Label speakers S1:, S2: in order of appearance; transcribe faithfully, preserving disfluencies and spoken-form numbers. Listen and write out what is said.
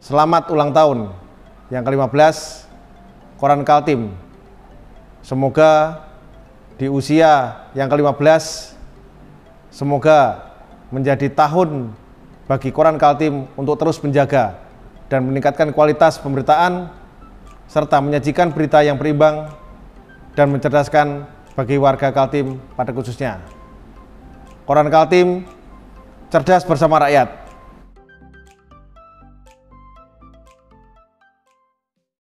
S1: Selamat ulang tahun yang ke lima belas Koran Kaltim. Semoga di usia yang ke lima belas semoga menjadi tahun bagi Koran Kaltim untuk terus menjaga dan meningkatkan kualitas pemberitaan serta menyajikan berita yang berimbang dan mencerdaskan bagi warga Kaltim pada khususnya. Koran Kaltim, cerdas bersama rakyat.